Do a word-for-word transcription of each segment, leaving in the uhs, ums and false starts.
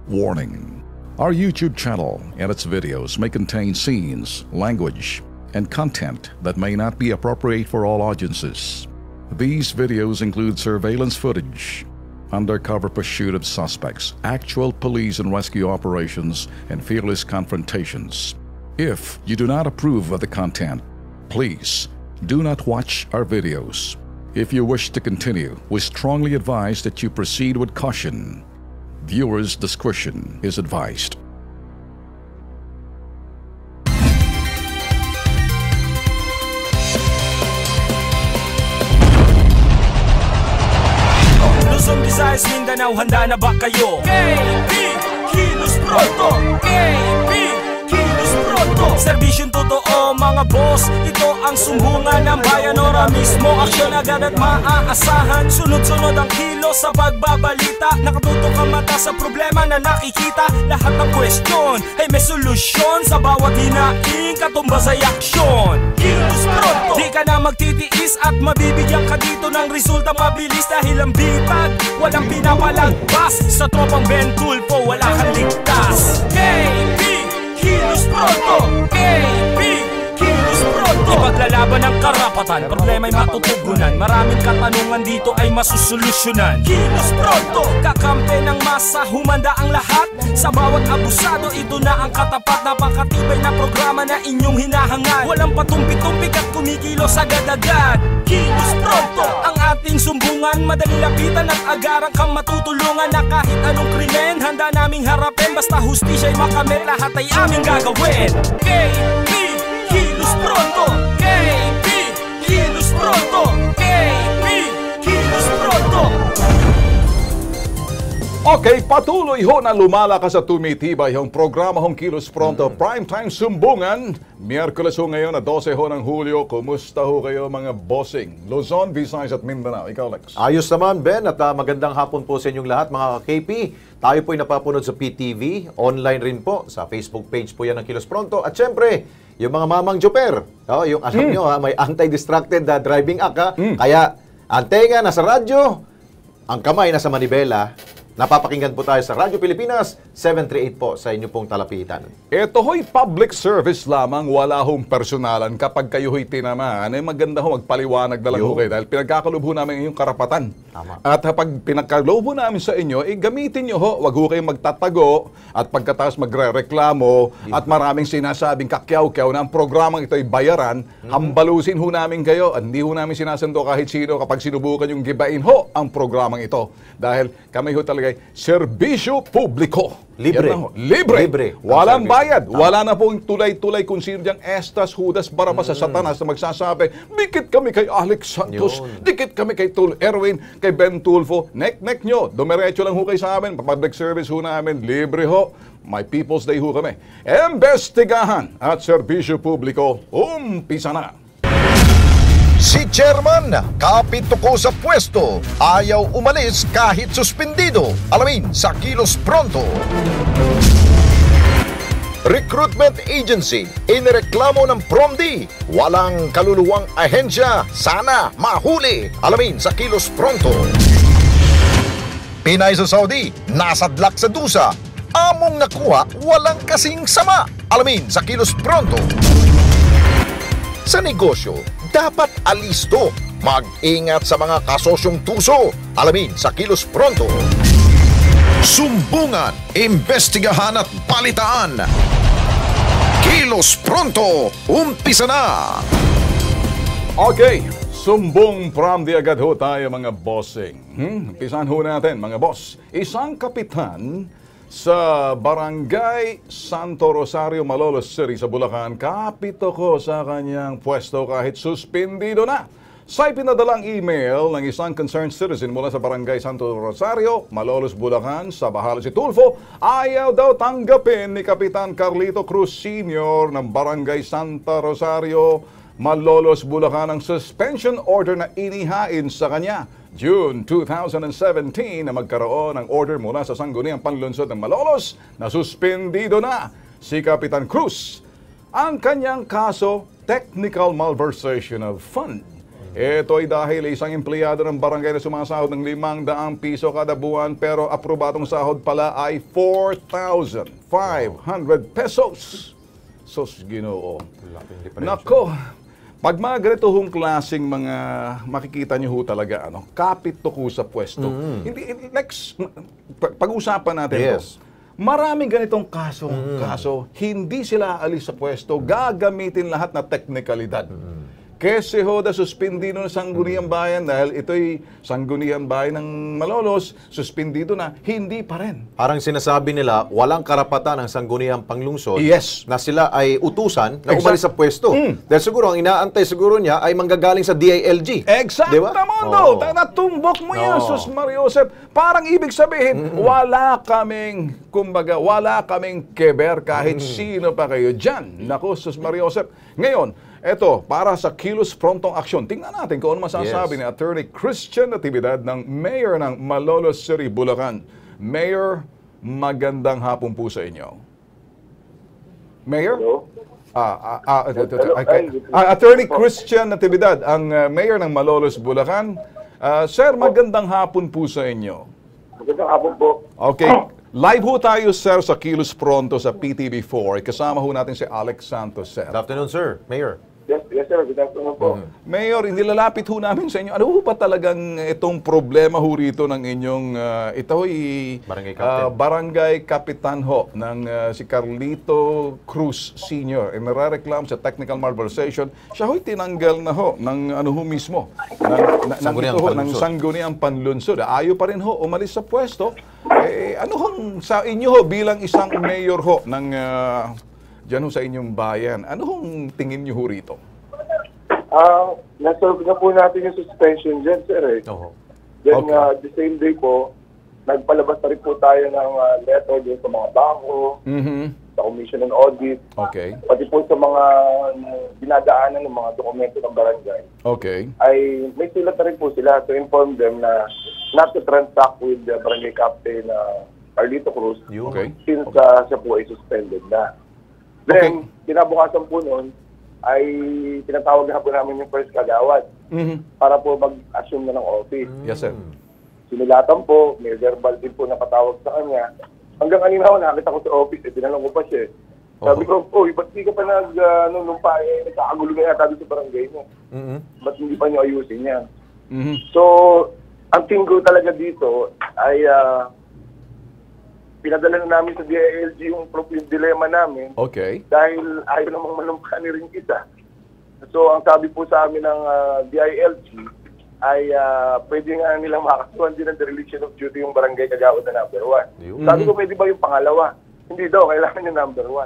Warning: our YouTube channel and its videos may contain scenes, language, and content that may not be appropriate for all audiences. These videos include surveillance footage, undercover pursuit of suspects, actual police and rescue operations, and fearless confrontations. If you do not approve of the content, please do not watch our videos. If you wish to continue, we strongly advise that you proceed with caution. Viewers' discretion is advised. Luzon, Visayas, Mindanao, handa na ba kayo? A B, Kilos Pronto! A B, Kilos Pronto! Serbisyong totoo mga boss, ito ang sumbungan ng bayan. Ora mismo, aksyon agad at maaasahan. Sunod-sunod ang kilos sa pagbabalita. Nakatutok ang mata sa problema na nakikita. Lahat ng question ay may solusyon. Sa bawat hinaing katumbas ay aksyon. Kilos Pronto! Di ka na magtitiis at mabibigyan ka dito ng resulta mabilis. Dahil ang bitag, walang pinapalagpas. Sa tropang Ben Tulfo, wala kang ligtas. A B, Kilos Pronto! A B, Kilos Pronto! Ipaglalaban ng karapatan, problema'y matutugunan. Maraming katanungan dito ay masusolusyonan. Kilos Pronto! Kakampi ng masa, humanda ang lahat. Sa bawat abusado, ito na ang katapat. Napakatibay na programa na inyong hinahangad. Walang patumpi-tumpik at kumikilos agad-agad. Kilos Pronto! Ang ating sumbungan, madali lapitan at agarang kang matutulungan. Na kahit anong krimen, handa naming harapin. Basta hustisya'y makamit, lahat ay aming gagawin. A B, Kilos Pronto! A B, Kilos Pronto! A B, Kilos Pronto! Okay, patuloy ho na lumalakas at tumitibay yung programa hong Kilos Pronto mm. Primetime Sumbungan. Miyerkules ho ngayon na dose ho ng Hulyo. Kumusta ho kayo mga bossing? Luzon, Visayas at Mindanao. Ikaw, Lex. Ayos naman, Ben. At uh, magandang hapon po sa inyong lahat, mga K P. Tayo po'y napapunod sa P T V. Online rin po. Sa Facebook page po yan ng Kilos Pronto. At syempre, yung mga mamang joper. Oh, yung alam mm. nyo, ha, may anti-distracted uh, driving act. Ha? Mm. Kaya, ang tenga nasa radyo, ang kamay nasa manibela. Napapakinggan po tayo sa Radyo Pilipinas, seven thirty-eight po sa inyo pong talapitan. Ito ho'y public service lamang, wala hong personalan. Kapag kayo ho'y tinamaan, ay maganda ho magpaliwanag na lang ho kayo dahil pinagkakaloob namin inyong karapatan. Tama. At kapag pinagkaloob namin sa inyo, eh gamitin nyo ho, wag ho kayong magtatago at pagkatapos magre-reklamo at maraming sinasabing kakyaw-kyaw na ang programang ito ay bayaran, mm-hmm. hambalusin ho namin kayo at hindi ho namin sinasando kahit sino kapag sinubukan yung gibain ho ang programang ito. Dahil kami ho talaga serbisyo publiko. Libre. Libre. Libre. Walang bayad. Tama. Wala na pong tulay-tulay kung sino diyang Estas, Judas, Barabas, mm. sa Satanas na magsasabi, dikit kami kay Alex Santos, Yun. dikit kami kay Tul Erwin, kay Ben Tulfo. Nek-nek nyo. Dumiretso lang ho kayo sa amin. Public service ho namin. Libre ho. My People's Day ho kami. Imbestigahan at serbisyo publiko. Umpisa na. Si Chairman, kapito ko sa pwesto, ayaw umalis kahit suspendido. Alamin sa Kilos Pronto. Recruitment Agency, inireklamo ng Pronto. Walang kaluluwang ahensya, sana mahuli. Alamin sa Kilos Pronto. Pinay sa Saudi, nasadlak sa dusa. Among nakuha, walang kasing sama. Alamin sa Kilos Pronto. Sa negosyo, dapat alisto. Mag-ingat sa mga kasosyong tuso. Alamin sa Kilos Pronto. Sumbungan, imbestigahan at balitaan. Kilos Pronto, umpisa na! Okay, sumbong from the agad ho tayo mga bossing. Hmm? Umpisahan ho natin mga boss. Isang kapitan sa Barangay Santo Rosario, Malolos City sa Bulacan, kapito ko sa kanyang pwesto kahit suspendido na. Sa ipinadalang email ng isang concerned citizen mula sa Barangay Santo Rosario, Malolos, Bulacan, sa Bahala si Tulfo, ayaw daw tanggapin ni Kapitan Carlito Cruz Senior ng Barangay Santa Rosario, Malolos, Bulacan ang suspension order na inihain sa kanya June two thousand seventeen na magkaroon ng order mula sa Sangguniang Panlunsod ng Malolos na suspendido na si Kapitan Cruz. Ang kanyang kaso, technical malversation of fund. Ito ay dahil isang empleyado ng barangay na sumasahod ng limang daang piso kada buwan pero aprobadong sahod pala ay four thousand five hundred pesos. Sos, Ginoo. Nako, pag mga ganito hong klaseng mga makikita nyo ho talaga, ano, kapit to ko sa pwesto. Mm. Hindi, next, pag-usapan natin yes. to. Maraming ganitong kaso, mm. kaso, hindi sila alis sa pwesto, gagamitin lahat na teknikalidad. Mm. Kasi ho, da suspindido na sangguniang bayan dahil ito'y sangguniang bayan ng Malolos, suspindido na, hindi pa rin. Parang sinasabi nila, walang karapatan ng sangguniang panglungsod yes. na sila ay utusan na exact. umalis sa pwesto. Mm. Dahil siguro, ang inaantay siguro niya ay manggagaling sa D I L G. Exact, diba? Tamondo! Oh. Natumbok mo yan, oh. Sus Mariosep. Parang ibig sabihin, mm-hmm. wala kaming, kumbaga, wala kaming keber kahit mm. sino pa kayo dyan. Naku, Sus Mariosep. Ngayon, eto, para sa kilos prontong aksyon, tingnan natin kung ano masasabi yes. ni Attorney Christian Natividad ng Mayor ng Malolos City, Bulacan. Mayor, magandang hapon po sa inyo. Mayor? Hello? Ah, ah, ah, okay. ah, Attorney Christian Natividad, ang uh, Mayor ng Malolos, Bulacan. Uh, sir, magandang hapon po sa inyo. Magandang hapon po. Okay. Live ho tayo, sir, sa Kilos Pronto sa P T V four. Kasama ho natin si Alex Santos, sir. Good afternoon, sir. Mayor. Yes, yes sir. Good afternoon po. Mm. Mayor, nilalapit ho namin sa inyo. Ano ho ba talagang itong problema ho rito ng inyong, uh, ito ay barangay, uh, barangay Kapitan ho ng uh, si Carlito Cruz Senior E narareklamo sa technical malversation. Siya ho'y tinanggal na ho ng ano ho mismo. Ng, ng, ito ho, ng sangguniang panlunsod. Ayaw pa rin ho umalis sa pwesto. Eh, ano hong sa inyo ho bilang isang mayor ho ng uh, diyan ho sa inyong bayan, ano hong tingin nyo ho rito? Ah, uh, nasolve na po natin yung suspension dyan, sir. Eh. Oh. Then, Okay. uh, the same day po, nagpalabas na rin po tayo ng uh, letter din sa mga bangko, Mm-hmm. sa Commission on Audit, Okay. pati po sa mga uh, dinadaanan ng mga dokumento ng barangay. Okay. Ay may sulat na rin po sila to inform them na not to transact with the barangay captain na uh, Carlito Cruz Okay. since uh, siya po ay suspended na. Then, kinabukasan po noon, ay tinatawag na po namin yung first kagawad Mm-hmm. para po mag-assume na ng office. Yes, sir. Sinulatan po, may verbal din po napatawag sa kanya. Hanggang kanina ako, nakakita ko sa office, eh, tinanong ko pa siya. Sabi ko, oh, ba't di ka pa nag, uh, nung, nung pa, eh, nagkakagulo na yata dito sa barangay mo. Mm-hmm. Ba't hindi pa nyo ayusin yan? Mm-hmm. So, ang tingin ko talaga dito ay uh, pinadala na namin sa D I L G yung, yung dilema namin Okay. dahil ayaw namang manumpa ni rin kita. So, ang sabi po sa amin ng uh, D I L G ay uh, pwede nga nilang makakasuhan din ng dereliction of duty yung barangay kagawad na number one. Mm-hmm. Sabi ko, pwede ba yung pangalawa? Hindi daw, kailangan yung number one.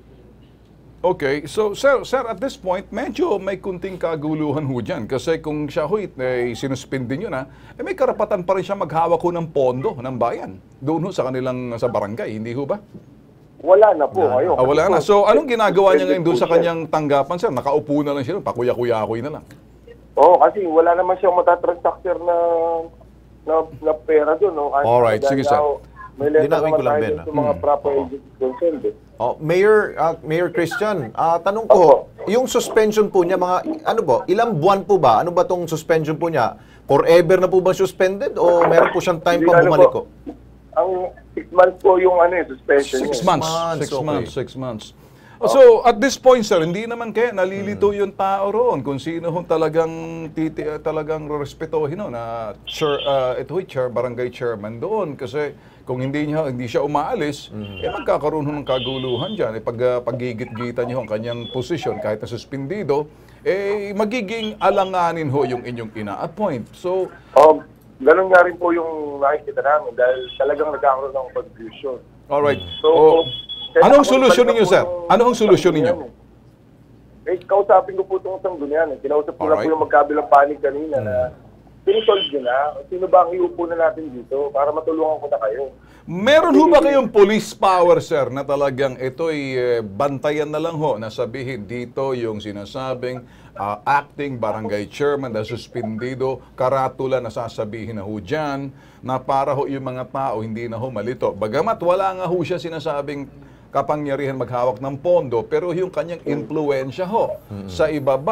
Okay. So, sir, sir, at this point, medyo may kunting kaguluhan ho dyan. Kasi kung siya ho eh, sinuspindi nyo na, eh, may karapatan pa rin siya maghawak ho ng pondo ng bayan. Doon ho sa kanilang sa barangay, hindi ho ba? Wala na po ngayon. Ah, wala na. So, anong ginagawa niya ngayon doon sa kanyang tanggapan, sir? Nakaupo na lang siya, pakuya-kuya-kuy na lang. Oo, kasi wala naman siyang matatransaction na na, na pera doon. No? Alright, sige, sir. May letter Linawin ko naman lang, tayo Ben, dun sa mga ah. proper Oo. agencies concerned. Eh. Oh, Mayor uh, Mayor Christian, ah tanong ko, Opo. yung suspension po niya mga ano po, ilang buwan po ba? Ano ba tong suspension po niya? Forever na po ba suspended o meron po siyang time Hindi pang ano bumalik po. ko? Ang six months po yung ano eh, suspension Six niya. months. months, Six okay. months. Six months. So, at this point, sir, hindi naman kaya nalilito yung tao roon kung sino hong talagang, titi, talagang respetohin no, na chair, uh, ito yung chair, barangay chairman doon. Kasi kung hindi niya hindi siya umaalis, eh magkakaroon ho ng kaguluhan dyan. Eh, pag uh, pagigit-gitan niyo ang kanyang posisyon kahit na suspindido, eh magiging alanganin ho yung inyong ina-appoint. So, Oh, ganun nga rin po yung nakikita namin dahil talagang nagkakaroon ng confusion. alright. So, Oh, kaya anong ako, solusyon balik ninyo, na po sir? yung Ano ang solusyon ninyo? sanggunian, Eh, Eh, kausapin ko po itong sanggunian. Eh. Kinausap ko na Alright. po yung magkabilang panig kanina na pinisolve nyo na. Sino ba ang iupo na natin dito para matulungan ko na kayo? Meron ho ba kayong police power, sir, na talagang ito'y eh, bantayan na lang ho, na sabihin dito yung sinasabing ah, acting barangay chairman na suspindido, karatula na sasabihin na ho dyan, na para ho yung mga tao hindi na ho malito. Bagamat wala nga ho siya sinasabing kapangyarihan maghawak ng pondo, pero yung kanyang impluensya ho sa ibaba,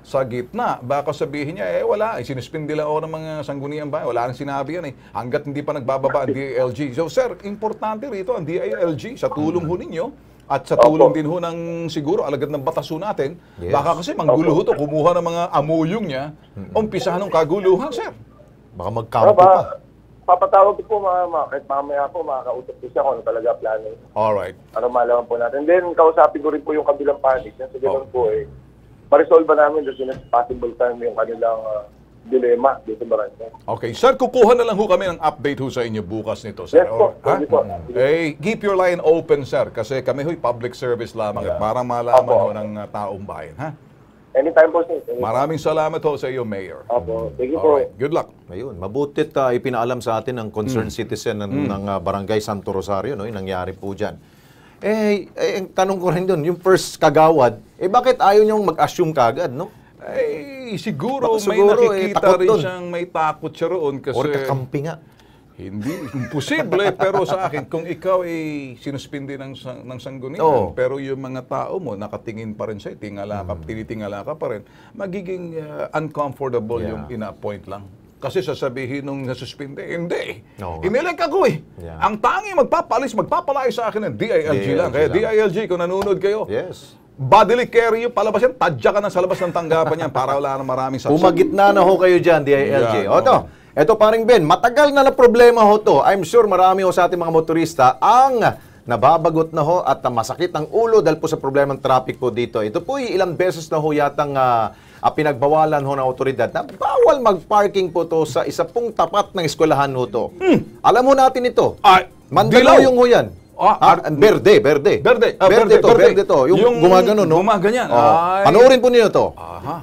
sa gitna. Baka sabihin niya, eh wala, eh, sinuspindi lang ako ng mga sangguniang bayan. Wala nang sinabi yan eh. Hanggat hindi pa nagbababa ang D I L G. So sir, importante rito ang D I L G sa tulong ho ninyo at sa tulong Opo. din ho ng siguro alagad ng batas ho natin. Yes. Baka kasi manggulo ho to, kumuha ng mga amuyong niya, umpisahan ng kaguluhan, sir. Baka Ano mag-campo ba, pa. papatawag ko po mga, mga kahit mamaya po, makakausap ko siya kung ano talaga plano. Alright. Para malaman po natin. Then, kausapin ko rin po yung kabilang panig. Yan sa Oh. ganun po eh, ma-resolve namin the soonest possible time yung kanilang uh, dilema dito sa barangay. Okay, sir, kukuha na lang ho kami ng update ho sa inyo bukas nito, sir. Yes po, Ha? pwede po. Eh, keep your line open, sir, kasi kami ho'y public service lamang at para malaman ho Opo. ng uh, taong bayan, ha? Anytime po, sir. Anytime. Maraming salamat ho sa iyo, Mayor. Opo. Thank you po. Alright, good luck. Ayun, mabutit uh, ipinaalam sa atin ng concerned citizen ng, ng uh, Barangay Santo Rosario, no, yung nangyari po dyan. Eh, eh, ang tanong ko rin doon, yung first kagawad, eh bakit ayaw niyong mag-assume kagad, no? Eh, siguro Baka may siguro, eh, nakikita takot rin dun. siyang may takot siya roon kasi Or kakampi nga. hindi imposible pero sa akin kung ikaw ay sinuspindi ng sang- ng sanggunian Oo. pero yung mga tao mo nakatingin pa rin sa tingala ka, tinitingala ka pa rin, magiging uh, uncomfortable Yeah. yung ina-appoint lang. Kasi sasabihin nung nasuspindi, hindi. Oo nga. Inelect ako eh. Yeah. Ang tangi magpapalis, magpapalay sa akin ng D I L G lang. Kaya D I L G D I L G, kung nanonood kayo, Yes. bodily carry yung palabas yan, tadya ka na sa labas ng tanggapan yan para wala na maraming saksi. Pumagitna na ho kayo dyan, D I L G. Yeah, o to, eto paring Ben, matagal na na problema ho to. I'm sure marami ho sa ating mga motorista ang nababagot na ho at uh, masakit ang ulo dahil po sa problema ng traffic po dito. Ito po ilang beses na ho yatang uh, uh, pinagbawalan ho ng otoridad na bawal mag-parking po to sa isa pong tapat ng eskwelahan ho to. Alam ho natin ito. Ay, Mandaluyong ho yan. Ah, Ah, berde, berde. Berde. Ah, berde, berde, to, berde. berde to. Yung, Yung gumagano, no? gumaganyan. Oo. Ay. Panoorin po niyo to. Aha.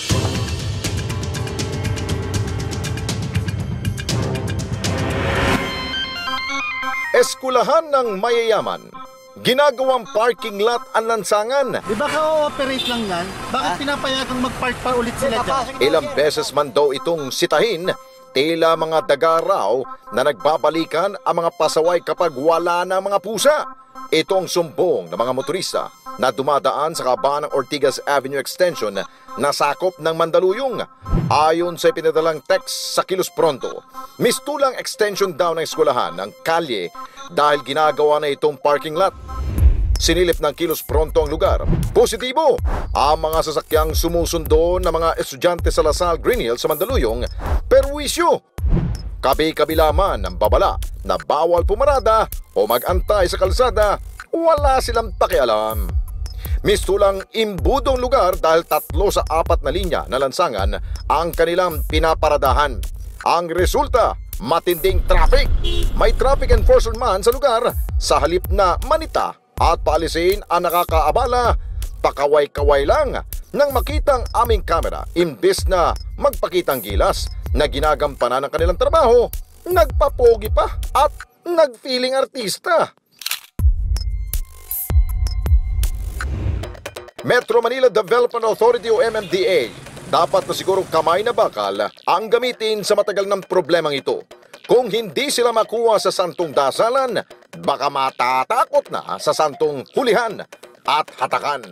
Eskulahan ng mayayaman. Ginagawang parking lot ang lansangan. Di ba ka-ooperate lang yan? Bakit pinapayagang mag-park pa ulit sila dyan? Ilang beses man daw itong sitahin, tila mga daga raw na nagbabalikan ang mga pasaway kapag wala na mga pusa. Ito ang sumbong ng mga motorista na dumadaan sa kabaan ng Ortigas Avenue Extension na sakop ng Mandaluyong. Ayon sa pinadalang text sa Kilos Pronto, mistulang extension daw ng eskwelahan ng kalye dahil ginagawa na itong parking lot. Sinilip ng Kilos Pronto ang lugar. Positibo! Ang mga sasakyang sumusundo ng mga estudyante sa Lasal Green Hills sa Mandaluyong, perwisyo. Kabi-kabila man ang babala na bawal pumarada o mag-antay sa kalsada, wala silang pakialam. Mistulang imbudong lugar dahil tatlo sa apat na linya na lansangan ang kanilang pinaparadahan. Ang resulta, matinding traffic. May traffic enforcer man sa lugar sa halip na manita at paalisin ang nakakaabala, pakaway-kaway lang nang makitang aming kamera imbes na magpakitang gilas na ginagampanan ng kanilang trabaho, nagpapogi pa at nagfeeling artista. Metro Manila Development Authority o M M D A, dapat na siguro kamay na bakal ang gamitin sa matagal ng problemang ito. Kung hindi sila makuha sa santong dasalan, baka matatakot na sa santong hulihan at hatakan.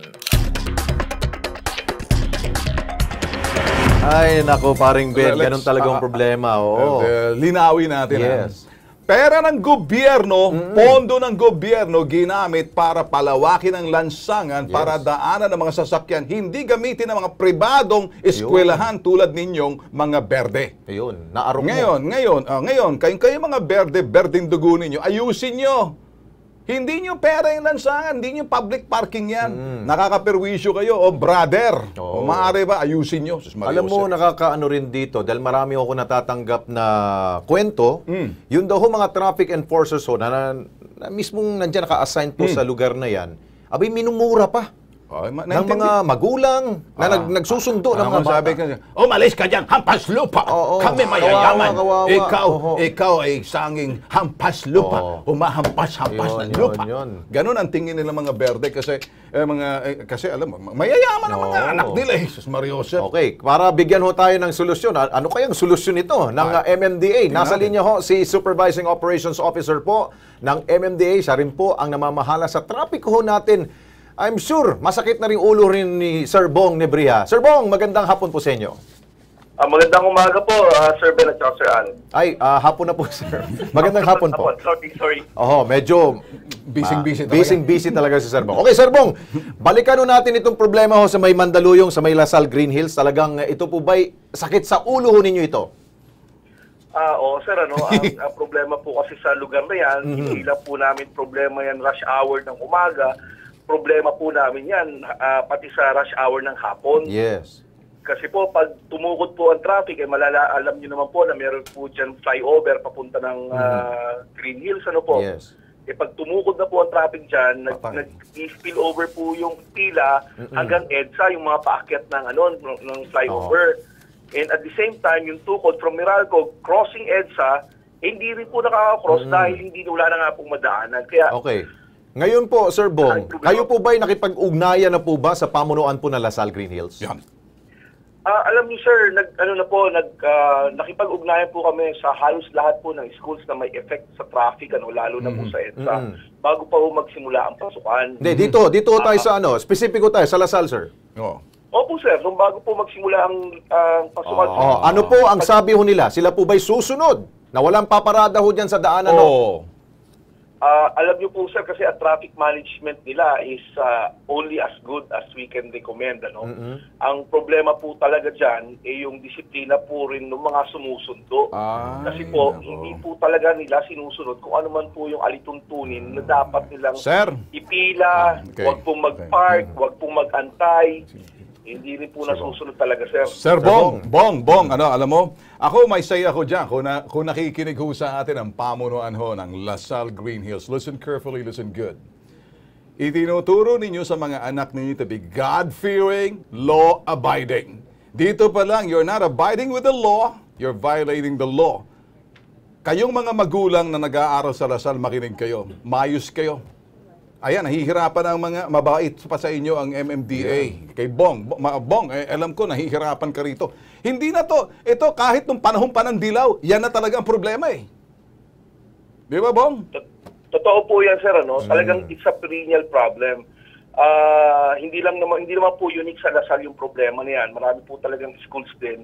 Ay, nako, paring Ben, Let's- ganun talagang ah, problema. Oo. Uh, linawin natin. Yes. Ha? Pera ng gobyerno, pondo ng gobyerno ginamit para palawakin ang lansangan, para daanan ng mga sasakyan, hindi gamitin ng mga pribadong eskwelahan tulad ninyong mga berde. Ayun, naarong mo. Ngayon, ngayon, ah, ngayon, kayong kayo mga berde, berdeng dugo ninyo, ayusin nyo. Hindi nyo pera yung lansangan, hindi nyo public parking yan. Nakakaperwisyo kayo, o brother. O Oo. maaari ba, ayusin nyo. Sus, Maria Alam mo, Jose. nakakaano rin dito, dahil marami ako natatanggap na kwento, Mm. yun daw ho mga traffic enforcers ho, na, na, na mismong nandiyan naka-assign po sa lugar na yan, abay, minumura pa Ay, ma- ng naintindihan- mga magulang na Ah, nag, nagsusundo ng mga Tama, sabi bata. ka, umalis ka dyan, hampas lupa. Oo, Kami kawawa, mayayaman. kawawa. Ikaw, Oo. ikaw ay sanging hampas lupa. Oo. Humahampas-hampas Yun, ng yun, lupa. yun. Ganon ang tingin nila mga berde kasi, eh, mga, eh, kasi alam mo, mayayaman ang mga Oo. anak nila. Eh, sus Maria Jose. Okay, para bigyan ho tayo ng solusyon. A- Ano kayang solusyon ito ng uh, M M D A? Nasa natin. linya ho si Supervising Operations Officer po ng M M D A. Siya rin po ang namamahala sa traffic ho natin. I'm sure, masakit na rin ulo rin ni Sir Bong Nebria. Sir Bong, magandang hapon po sa inyo. Ah, magandang umaga po, ah, Sir Ben at saka Sir Alan. Ay, ah, hapon na po, sir. Magandang hapon po. Sorry, sorry. Oho, medyo Busy-busy talaga. busy-busy talaga si Sir Bong. Okay, Sir Bong, balikan nun natin itong problema ho sa may Mandaluyong, sa may Lasal Green Hills. Talagang eh, ito po ba'y sakit sa ulo ho ninyo ito? Ah, oo, sir, ano, ang, ang problema po kasi sa lugar na yan, hindi lang po namin problema yan rush hour ng umaga, problema po namin yan ah, pati sa rush hour ng hapon. Yes. Kasi po, pag tumukod po ang traffic, eh, malala, alam niyo naman po na meron po dyan flyover papunta ng ah, Green Hills, ano po? Yes. Eh, pag tumukod na po ang traffic dyan, nag, Papay. nag-spill over po yung pila hanggang EDSA, yung mga paakyat ng, ano, ng, ng flyover. And at the same time, yung tukod from Meralco, crossing EDSA, eh, hindi rin po nakaka-cross dahil hindi wala na nga pong madaanan. Kaya, Okay. Ngayon po, Sir Bong, kayo po ba'y nakipag-ugnayan na po ba sa pamunuan po ng Lasal Green Hills? Yan. Ah, alam niyo sir, nag ano na po, nag ah, nakipag-ugnayan po kami sa halos lahat po ng schools na may effect sa traffic, ano, lalo na po sa EDSA, bago pa po magsimula ang pasukan. Hindi, dito, dito tayo sa ano, specifico tayo, sa Lasal, sir. Oo. Opo sir, nung bago po magsimula ang ang pasukan. sir. Oh, ano po ang sabi ho nila? Sila po ba'y susunod? Na walang paparada ho dyan sa daanan? no? Oo. Ah, alam niyo po sir, kasi ang traffic management nila is ah, only as good as we can recommend, ano. Ang problema po talaga diyan ay yung disiplina po rin ng mga sumusundo. Ay, Kasi po nako. hindi po talaga nila sinusunod kung ano man po yung alituntunin na dapat nilang Sir. ipila, Ah, okay. wag pong mag-park, wag pong mag-antay. Hindi rin po nasusunod talaga sir. Sir Bong, Bong, Bong, ano, alam mo, ako may say ako dyan kung, na, kung nakikinig ho sa atin ang pamunuan ho ng Lasal Green Hills. Listen carefully, listen good. Itinuturo ninyo sa mga anak ninyo to be God-fearing, law-abiding. Dito pa lang, you're not abiding with the law, you're violating the law. Kayong mga magulang na nag-aaral sa Lasal, makinig kayo. Mayos kayo. Ayan, nahihirapan ang mga mabait pa sa inyo ang M M D A. Kay Bong, Bo- ma- Bong, eh, alam ko, nahihirapan ka rito. Hindi na to. Ito, kahit nung panahon pa ng dilaw, yan na talaga ang problema eh. Di ba, Bong? Tot- Totoo po yan sir, ano? Talagang it's a perennial problem. Ah, hindi lang naman hindi naman po unique sa Lasal yung problema na yan. Marami po talagang schools din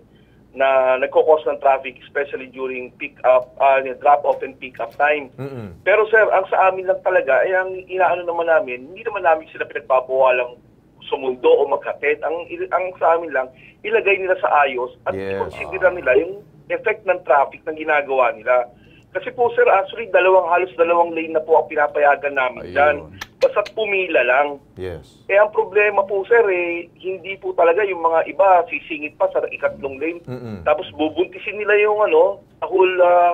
na nagko-cause ng traffic, especially during pick up, uh, drop off and pick up time. Pero sir, ang sa amin lang talaga ay ang inaano naman namin, hindi naman namin sila pinagbabawalang sumundo o magkatid. Ang ang sa amin lang, ilagay nila sa ayos at Yes. i-consider nila yung effect ng traffic na ginagawa nila. Kasi po sir, actually dalawang halos dalawang lane na po ang pinapayagan namin Ayun. dyan. Basta pumila lang. Yes. Eh, ang problema po, sir, eh, hindi po talaga yung mga iba sisingit pa sa ikatlong lane. Tapos bubuntisin nila yung ano, a whole uh,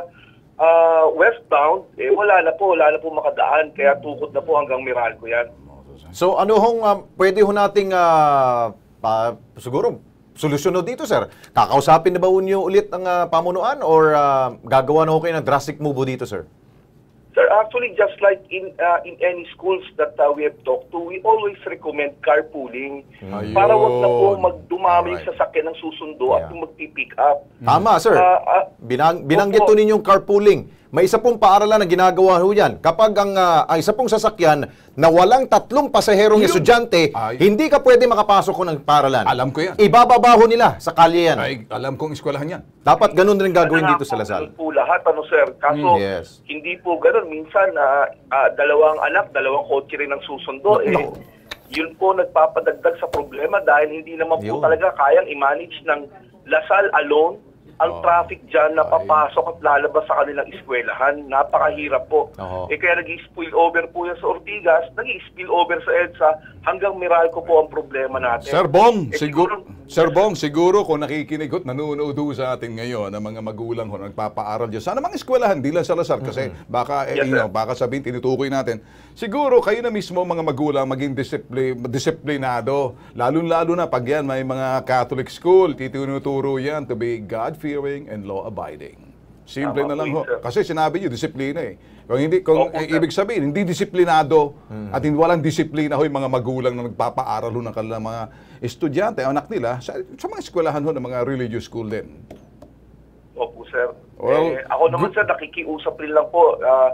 uh, westbound. Eh, wala na po, wala na po makadaan. Kaya tukod na po hanggang Meralco yan. So ano hong ah, pwede ho nating ah, pa- siguro solusyon ho dito, sir? Kakausapin na ba niyo ulit ang ah, pamunuan or ah, gagawa na ho kayo ng drastic move ho dito, sir? Sir, actually, just like in uh, in any schools that uh, we have talked to, we always recommend carpooling Ayun. para wag na po magdumami Alright. sa sakyan ng susundo at Yeah. yung magpipick up. Tama, sir. Ah, ah, Binang, binanggit opo. to ninyong carpooling. May isa pong paaralan na ginagawa ho yan. Kapag ang, ah, ang isa pong sasakyan na walang tatlong pasaherong Yun. estudyante, Ay. hindi ka pwede makapasok ko ng paaralan. Alam ko yan. Ibababa ho nila sa kalye yan. Ay, alam kong eskwelahan yan. Dapat ganun rin gagawin Ano dito sa nga po, Lasal. ganun po lahat, ano sir. Kaso, Mm, yes. hindi po ganun. Minsan, ah, ah, dalawang anak, dalawang kotse rin ang susundo. Eh, yun po nagpapadagdag sa problema dahil hindi naman Yun. po talaga kayang i-manage ng Lasal alone ang Oh. traffic dyan na Ay. papasok at lalabas sa kanilang eskwelahan. Napakahirap po. Oo. Eh kaya nag-spill over po yan sa Ortigas, nag-spill over sa EDSA, hanggang Meralco po ang problema natin. Sir Bong, Eh, siguro, Sir Bong, siguro kung nakikinig at nanonood ho sa atin ngayon ng mga magulang ho nagpapaaral dyan, sana mga eskwelahan, di lang sa Lasal kasi baka, eh, Yes, you know, sir. baka sabihin, tinutukoy natin. Siguro kayo na mismo mga magulang maging disipli, disiplinado, lalo-lalo na pag yan may mga Catholic school, titinuturo yan to be God-fearing and law-abiding. Simple Tama na lang po ho. yun, sir. Kasi sinabi niyo, disiplina eh. Kung hindi, kung Opo, eh, sir. ibig sabihin, hindi disiplinado at hindi walang disiplina ho yung mga magulang na nagpapaaral ho ng kanilang mga estudyante, anak nila, sa, sa mga eskwelahan ho ng mga religious school din. Opo, sir. Well, eh, ako naman, good- sir, nakikiusap rin lang po. Ah,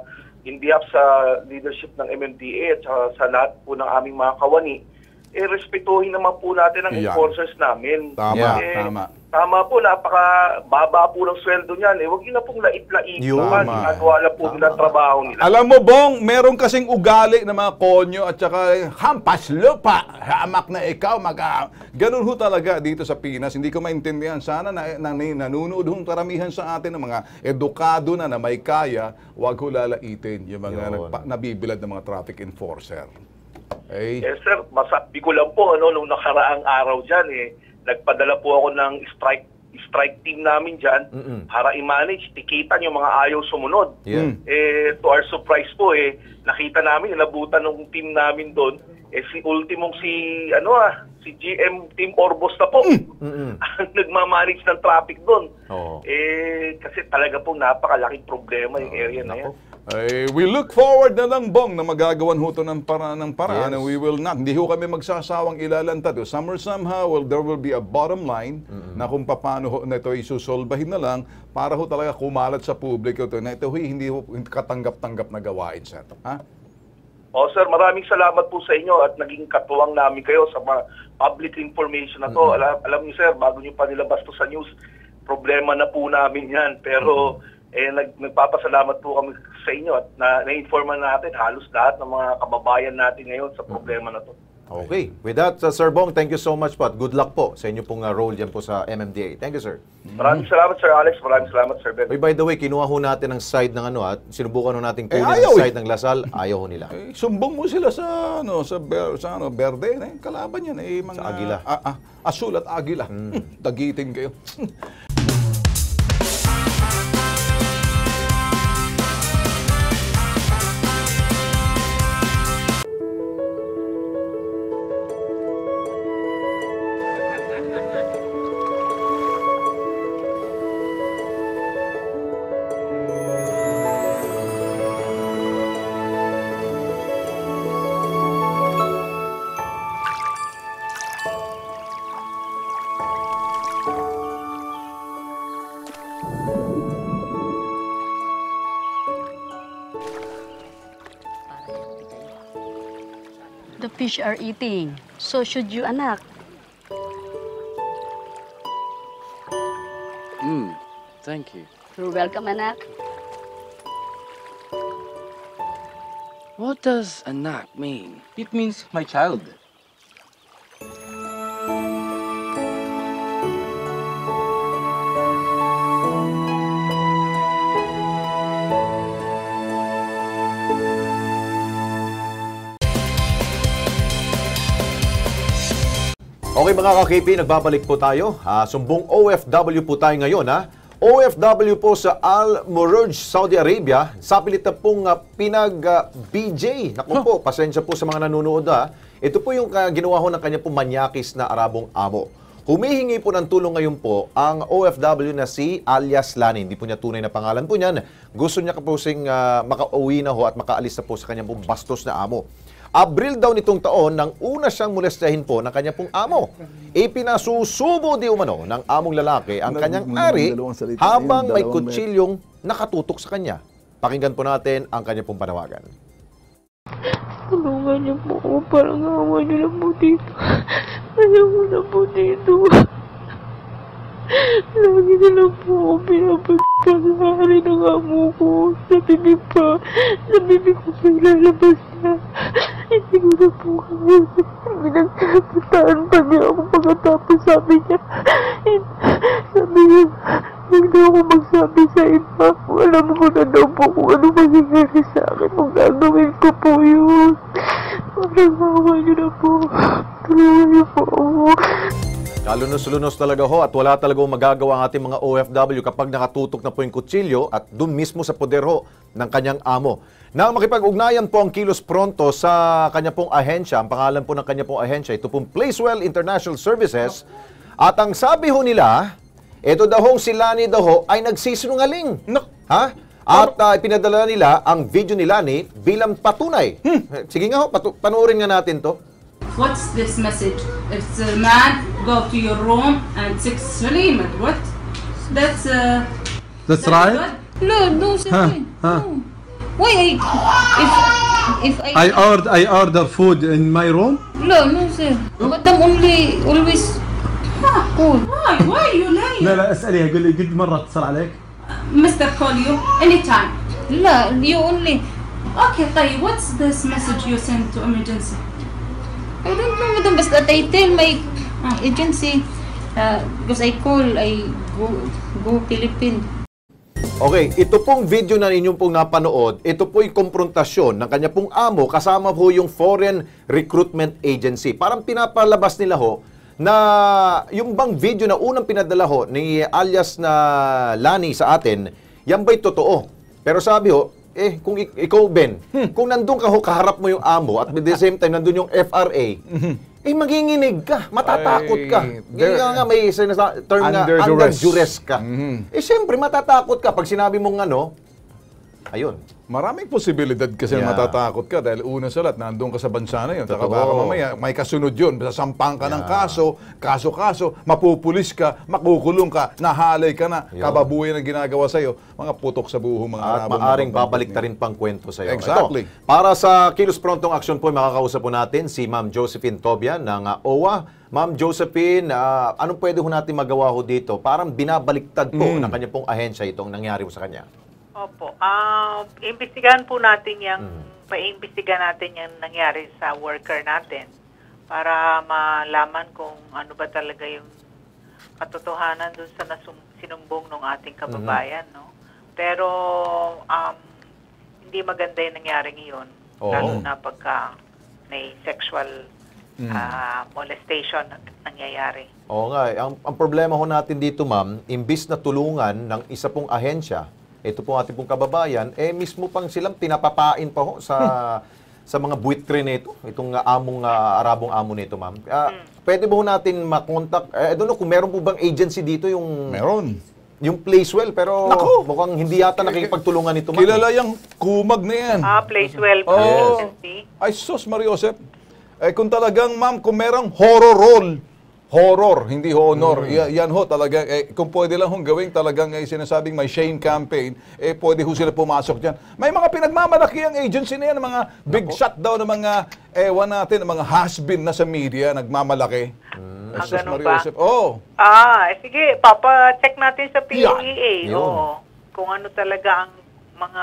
in behalf sa leadership ng M M D A at saka sa lahat po ng aming mga kawani, eh respetuhin naman po natin ang Yan. enforcers namin. Tama, eh, tama. Tama po, napaka-baba po ng sweldo niyan. Eh, huwag yun na pong lait-lait. Yun. Ginagawa na po nila trabaho nila. Alam mo, Bong, meron kasing ugali ng mga konyo at saka hampas lupa, hamak na ikaw, mag ganun ho talaga dito sa Pinas. Hindi ko maintindihan. Sana na, na, na nanonood hong karamihan sa atin ng mga edukado na na may kaya, wag ho lalaitin yung mga nagpa, nabibilad ng mga traffic enforcer. Hey. Yes, sir. Masabi ko lang po, ano, nung nakaraang araw dyan, eh, nagpadala po ako ng strike strike team namin dyan Mm-mm. para i-manage, tikitan yung mga ayaw sumunod. Yeah. Eh, to our surprise po, eh, nakita namin, inabutan ng team namin doon, eh, si ultimong si, ano ah, si G M Team Orbos na po, Mm-mm. ang nagmamanage ng traffic doon. Oo. Eh, kasi talaga po napakalaking problema yung area na yan. Ay, we look forward na lang, Bong, na magagawan ho to ng para ng paraan. Yes. And we will not. Hindi ho kami magsasawang ilalantad. Some or somehow, well, there will be a bottom line Mm-mm. na kung paano ho na ito isusolbahin na lang para ho talaga kumalat sa publiko ito na ito ho, hindi ho katanggap-tanggap na gawain, sir. Ha? O sir, maraming salamat po sa inyo at naging katuwang namin kayo sa mga public information na to. Mm-hmm. Alam, alam niyo sir, bago niyo pa nilabas to sa news, problema na po namin yan. Pero mm-hmm. eh, nag, nagpapasalamat po kami sa inyo at na, na-informan natin halos lahat ng mga kababayan natin ngayon sa problema na to. Okay. With that, uh, Sir Bong, thank you so much po at good luck po sa inyo pong uh, role dyan po sa M M D A. Thank you, sir. Maraming salamat, Sir Alex. Maraming salamat, Sir Ben. By the way, kinuha ho natin ang side ng ano at sinubukan ho natin Eh, kunin ayaw ang eh. side ng Lasal. Ayaw ho nila. Eh, sumbong mo sila sa ano sa ber, sa ano Berde, eh, kalaban yan eh mga Sa Agila. ah, ah, asul at agila. Dagitin kayo. The fish are eating. So should you, anak. Mm, thank you. You're welcome, anak. What does anak mean? It means my child. Okay mga ka-K P, nagbabalik po tayo. Ah, sumbong O F W po tayo ngayon. Ha? O F W po sa Al Muruj, Saudi Arabia. Sa pilit na pong uh, pinag-B J. Uh, Naku po, pasensya po sa mga nanonood. Ha? Ito po yung uh, ginawa ho ng kanya pong manyakis na Arabong amo. Humihingi po ng tulong ngayon po ang O F W na si alias Lani. Hindi po niya tunay na pangalan po niyan. Gusto niya po sing uh, makauwi na ho at makaalis na po sa kanyang pong bastos na amo. Abril daw nitong taon nang una siyang molestahin po ng kanyang pong amo. Ipinasusubo di umano ng among lalaki ang kanyang ari habang may kutsilyong nakatutok sa kanya. Pakinggan po natin ang kanyang pong panawagan. Tulungan niyo po ako, parang awa niyo na po dito. Ayaw mo na po dito. Lagi na lang po ako pinapagpagahari ng amo ko. Sa bibig pa, sa bibig ko pa ilalabas niya. Hindi ko na po kaya. Pinagsasataan pa niya ako pagkatapos sabi niya. Sabi niya, huwag na ako magsabi sa iba. Alam ko na daw po kung ano mangyayari sa akin. Kung gagawin ko po yun. Parang awa niyo na po. Tulungan niyo po ako. Kalunos-lunos talaga ho at wala talagang magagawa ang ating mga O F W kapag nakatutok na po yung kutsilyo at doon mismo sa poder ho ng kanyang amo. Nang makipag-ugnayan po ang Kilos Pronto sa kanya pong ahensya, ang pangalan po ng kanya pong ahensya, ito pong Placewell International Services, at ang sabi ho nila, ito daw hong si Lani daw ho ay nagsisinungaling. No. Ha? At uh, pinadala nila ang video ni Lani bilang patunay. Hmm. Sige nga ho, patu- panoorin nga natin to. What's this message? It's a man, go to your room and sex Suleiman. What? That's uh That's that right. good? No, no, Huh, Suleiman. huh. No. Why I if if I I order I order food in my room. No, no sir. Madam only always cool. Why? Why you lying? لا لا اسأليها قول لي قد مرة اتصل عليك؟ Mister call you anytime. لا, you only. Okay, طيب, what's this message you sent to emergency? I don't know, madam. Basta I tell my uh, agency uh, because I call, I go go Philippines. Okay, ito pong video na ninyong pong napanood, ito po yung komprontasyon ng kanya pong amo kasama po yung Foreign Recruitment Agency. Parang pinapalabas nila ho na yung bang video na unang pinadala ho ni alias na Lani sa atin, yan ba'y totoo? Pero sabi ho, eh, kung ik- ikaw, Ben, hmm. kung nandun ka ho, kaharap mo yung amo at at the same time nandun yung F R A, eh, manginginig ka, matatakot ka. Hindi nga may sinasa- term nga, Under under duress. duress ka. Mhm. Eh, siyempre, matatakot ka. Pag sinabi mong ano, ayun. Maraming posibilidad kasi Yeah. matatakot ka dahil una sa lahat, nandun ka sa bansa na yun. Saka Totoo. baka mamaya, may kasunod yun. Sasampang ka ng Yeah. kaso, kaso-kaso, mapupulis ka, makukulong ka, nahalay ka na, Yun. kababuyan ang ginagawa sa'yo, mga putok sa buho, mga At harabong maaring mapapanggap babalik niya. na rin pang kwento sa'yo. Exactly. Ito, para sa Kilos Prontong Aksyon po, makakausap po natin si Ma'am Josephine Tobian ng uh, O W A. Ma'am Josephine, uh, anong pwede ho natin magawa ho dito? Parang binabaliktad po Mm. ng kanya pong ahensya itong nangyari ho sa kanya. Opo. Ah, imbestigahan po natin yung, Mm. paimbestigahan natin yung nangyari sa worker natin para malaman kung ano ba talaga yung katotohanan dun sa nasum- sinumbong ng ating kababayan, no? Pero um, hindi maganda yung nangyari ngayon, Oo. lalo na pagka may sexual Mm. ah, molestation na nangyayari. Oo nga, eh. ang, ang problema ho natin dito, ma'am, imbis na tulungan ng isa pong ahensya, ito pong ating pong kababayan, eh mismo pang silang pinapapain pa ho sa sa mga buitre nito, itong uh, among uh, Arabong amo nito, ma'am. Uh, Hmm. Pwede ba ho natin makontak? Eh, I don't know kung meron po bang agency dito yung Meron. yung Placewell, pero Naku! mukhang hindi yata nakikipagtulungan ito, ma'am. Kilala yung kumag na yan. Ah, Placewell Oh. Agency. Ay, sus, Mariosep. Eh, kung talagang, ma'am, kung merong horror role, horror, hindi honor, ya- yan ho talaga, eh, kung pwede lang hong gawing talagang eh, sinasabing may shame campaign, eh, pwede ho sila pumasok dyan. May mga pinagmamalaki ang agency na yan, mga big shot daw ng mga, ewan natin, ng mga has-been na sa media, nagmamalaki. Ah, Ay, sus, ganun Mariosep. ba? Oh. Ah, eh, sige, papa-check natin sa P O E A. Yun. Oo. Kung ano talaga ang mga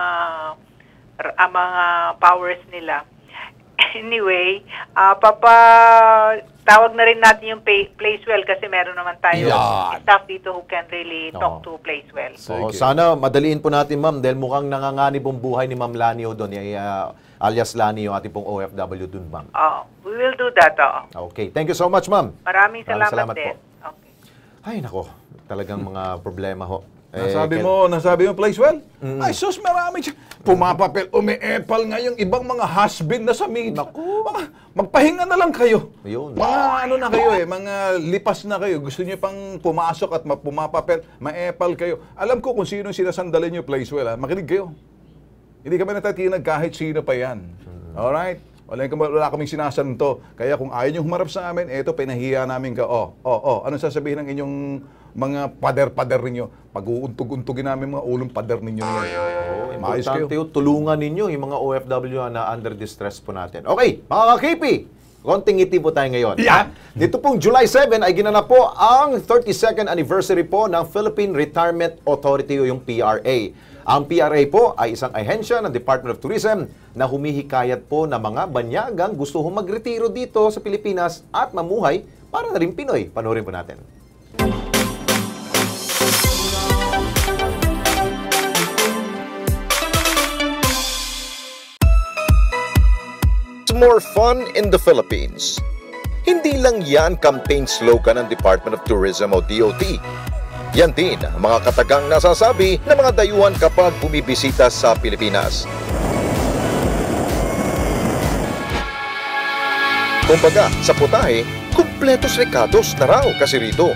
r- ang mga powers nila. Anyway, ah papa tawag na rin natin yung pay, Placewell kasi meron naman tayo Yan. staff dito who can really Oo. talk to Placewell. Oo, Sige. sana madaliin po natin, ma'am, dahil mukhang nanganganib ang buhay ni Ma'am Lani o doon, eh, uh, alias Lani, yung ating pong O F W doon, ma'am. Oh, we will do that. Oh. Okay, thank you so much, ma'am. Maraming Maraming salamat, salamat din. po. Okay. Ay, nako, talagang mga problema ho. Nasabi Eh, mo, nasabi mo, Placewell? Ay, sus, marami. siya. Pumapapel, umiepal nga yung ibang mga has-been na sa media. Mga, magpahinga na lang kayo. Ayun. Mga ano na kayo eh, mga lipas na kayo. Gusto niyo pang pumasok at ma- pumapapel, maepal kayo. Alam ko kung sino yung sinasandali niyo, Placewell. Ha? Makinig kayo. Hindi kami natatinag kahit sino pa yan. Alright? Wala, wala kaming sinasanto. Kaya kung ayaw nyo humarap sa amin, eto, pinahiya namin ka. Oh, oh, oh. Anong sasabihin ng inyong mga pader-pader ninyo? Pag-uuntog-untugin namin mga ulong pader ninyo. Oh, Maayos kayo. importante yung tulungan ninyo, yung mga O F W na under distress po natin. Okay, mga ka-K P, konting ngiti po tayo ngayon. Yeah. Dito pong July seventh ay ginanap po ang thirty-second anniversary po ng Philippine Retirement Authority o yung P R A. Ang P R A po ay isang ahensya ng Department of Tourism na humihikayat po na mga banyagang gusto hong magretiro dito sa Pilipinas at mamuhay para na rin Pinoy. Panoorin po natin. More fun in the Philippines. Hindi lang yan campaign slogan ng Department of Tourism o D O T. Yan din ang mga katagang nasasabi ng mga dayuhan kapag bumibisita sa Pilipinas. Kumbaga, sa putahe, kumpletos recados na raw kasi rito.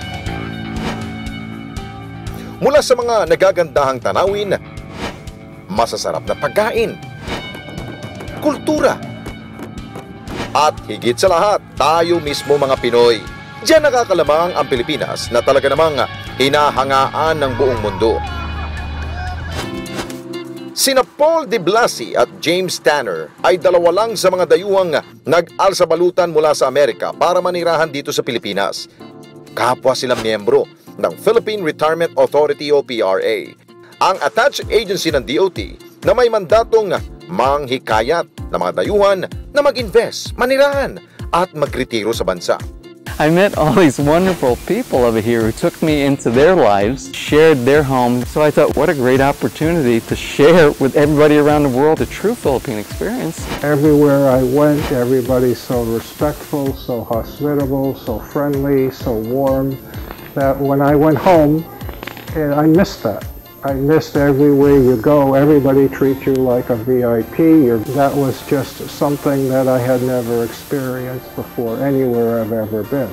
Mula sa mga nagagandahang tanawin, masasarap na pagkain, kultura, at higit sa lahat, tayo mismo mga Pinoy. Diyan nakakalamang ang Pilipinas na talaga namang hinahangaan ng buong mundo. Sina Paul de Blasi at James Tanner ay dalawa lang sa mga dayuhang nag-alsabalutan mula sa Amerika para manirahan dito sa Pilipinas. Kapwa silang miyembro ng Philippine Retirement Authority o P R A, ang attached agency ng D O T na may mandatong manghikayat ng mga dayuhan na mag-invest, manirahan at magretiro sa bansa. I met all these wonderful people over here who took me into their lives, shared their home. So I thought, what a great opportunity to share with everybody around the world the true Philippine experience. Everywhere I went, everybody's so respectful, so hospitable, so friendly, so warm, that when I went home, I missed that. I missed everywhere you go. Everybody treats you like a V I P. You're, that was just something that I had never experienced before anywhere I've ever been.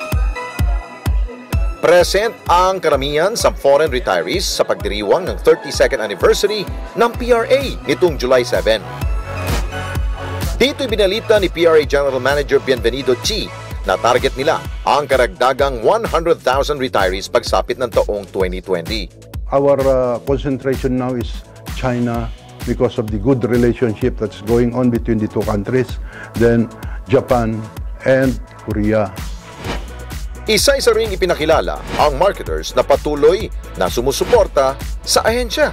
Present ang karamihan sa foreign retirees sa pagdiriwang ng thirty-second anniversary ng P R A nitong July seventh. Dito'y binalita ni P R A General Manager Bienvenido Chi na target nila ang karagdagang one hundred thousand retirees pagsapit ng taong twenty twenty. Our uh, concentration now is China because of the good relationship that's going on between the two countries, then Japan and Korea. Isa-isa ring ipinakilala ang marketers na patuloy na sumusuporta sa ahensya.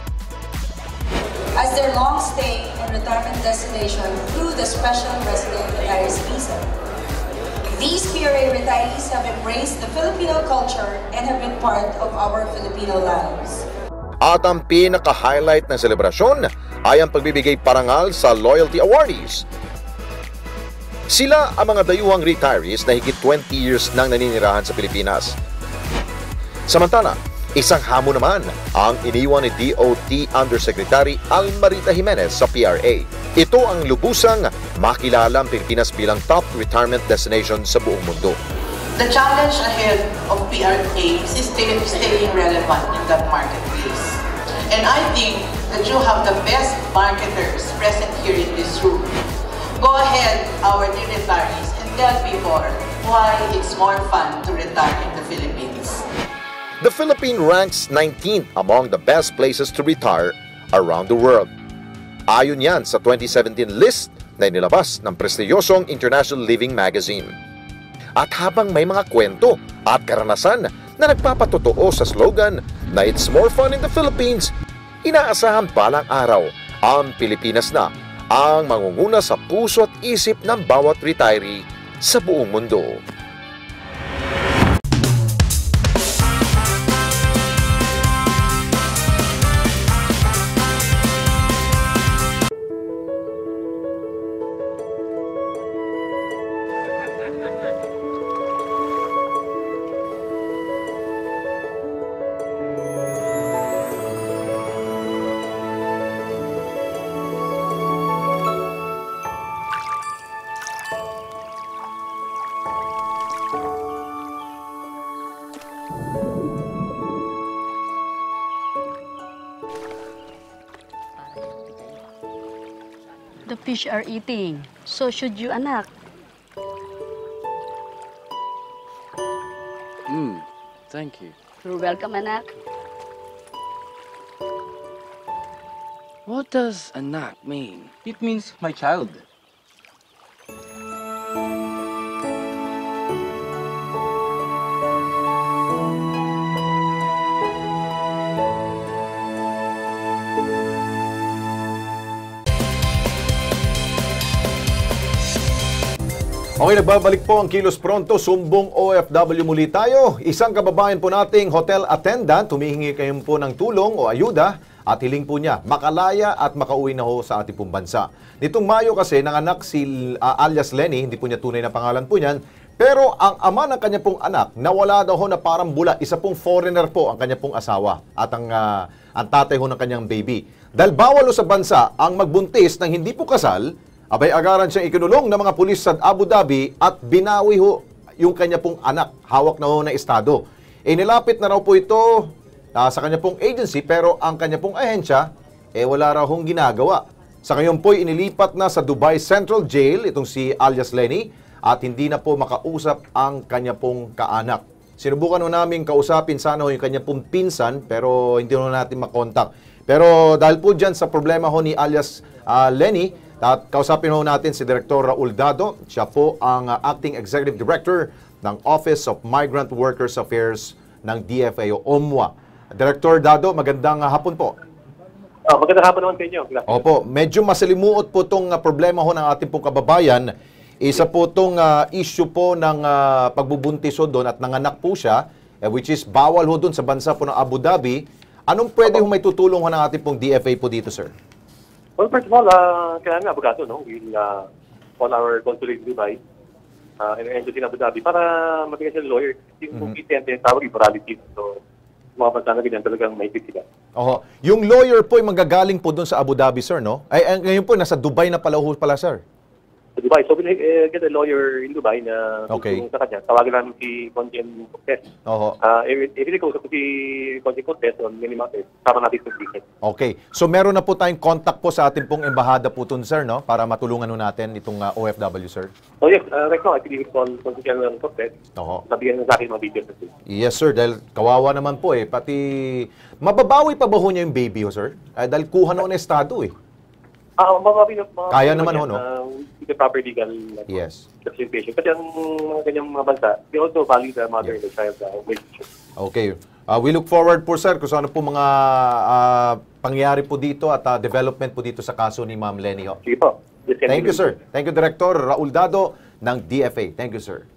As their long stay in retirement destination through the Special Resident Retirees Visa, these P R A retirees have embraced the Filipino culture and have been part of our Filipino lives. At ang pinaka-highlight ng selebrasyon ay ang pagbibigay parangal sa loyalty awardees. Sila ang mga dayuhang retirees na higit twenty years nang naninirahan sa Pilipinas. Samantala, isang hamon naman ang iniwan ni D O T Undersecretary Almarita Jimenez sa P R A. Ito ang lubusang makilala ang Pilipinas bilang top retirement destination sa buong mundo. The challenge ahead of P R A is staying, staying relevant in that marketplace. And I think that you have the best marketers present here in this room. Go ahead, our new retirees, and tell people why it's more fun to retire in the Philippines. The Philippines ranks nineteenth among the best places to retire around the world. Ayon yan sa twenty seventeen list na inilabas ng prestiyosong International Living Magazine. At habang may mga kwento at karanasan na nagpapatotoo sa slogan na it's more fun in the Philippines, inaasahan balang araw ang Pilipinas na ang mangunguna sa puso at isip ng bawat retiree sa buong mundo. The fish are eating. So should you, anak. Hmm, thank you. You're welcome, anak. What does anak mean? It means my child. Okay, nagbabalik po ang Kilos Pronto, sumbong O F W muli tayo. Isang kababayan po nating hotel attendant, humihingi kayo po ng tulong o ayuda at hiling po niya makalaya at makauwi na ho sa ating pong bansa. Nitong Mayo kasi nanganak si uh, alias Lenny, hindi po niya tunay na pangalan po niyan, pero ang ama ng kanya pong anak, nawala daw ho na parang bula, isa pong foreigner po ang kanya pong asawa at ang, uh, ang tatay ho ng kanyang baby. Dahil bawal ho sa bansa ang magbuntis ng hindi po kasal, abay agaran siyang ikinulong ng mga pulis sa Abu Dhabi at binawi ho yung kanya pong anak, hawak na ho na estado. E nilapit na raw po ito uh, sa kanya pong agency pero ang kanya pong ahensya, eh wala raw hong ginagawa. Sa ngayon po inilipat na sa Dubai Central Jail itong si alias Lenny at hindi na po makausap ang kanya pong kaanak. Sinubukan ho namin kausapin sana ho yung kanya pong pinsan pero hindi ho natin makontak. Pero dahil po dyan sa problema ho ni alias uh, Lenny, at kausapin ho natin si Director Raul Dado. Siya po ang uh, Acting Executive Director ng Office of Migrant Workers Affairs ng D F A o O M W A. Director Dado, magandang uh, hapon po. Oh, magandang hapon naman sa inyo. Opo, medyo masalimuot po itong uh, problema ho ng ating pong kababayan. Isa po itong uh, issue po ng uh, pagbubuntis ho doon at nanganak po siya, uh, which is bawal ho doon sa bansa po ng Abu Dhabi. Anong pwede ho may tutulong ho ng ating pong D F A po dito, sir? Well, first of all, uh, kailangan nga abogado, no? We'll uh, call our consulate in Dubai uh, and embassy in Abu Dhabi para mabigyan sila lawyer. Yung mm-hmm. P T N, tawag immorality. So, mga bansa na ganyan talagang may sila. Oho. Yung lawyer po ay manggagaling po doon sa Abu Dhabi, sir, no? Ay, ay ngayon po, nasa Dubai na pala ho pala, sir. Sa Dubai. So, we'll uh, get a lawyer in Dubai na okay. sa kanya. Tawagan namin si Conjen Cortez. Oho. Uh, i-really ko si Conjen Cortez on many matters. Sama natin sa business. Okay. So, meron na po tayong contact po sa ating pong embahada po dun, sir, no? Para matulungan ho natin itong uh, O F W, sir. So, yes. Uh, right now, I believe on Conjen Cortez. Oho. Nabigyan na sa akin mga details. Yes, sir. Dahil kawawa naman po eh. Pati, mababawi pa ba ho niya yung baby ho, sir? Eh, dahil kuha na ho na estado eh. Ah, uh, mababawi na. Kaya naman ho, no? Uh, with the proper legal like, yes. representation. Kasi ang mga ganyang mga bansa, they also value the mother yes. and the child uh, relationship. Okay. Uh, we look forward po, sir, kung ano po mga uh, pangyari po dito at uh, development po dito sa kaso ni Ma'am Lenny ho. Sige po. Thank you, sir. Thank you, Director Raul Dado ng D F A. Thank you, sir.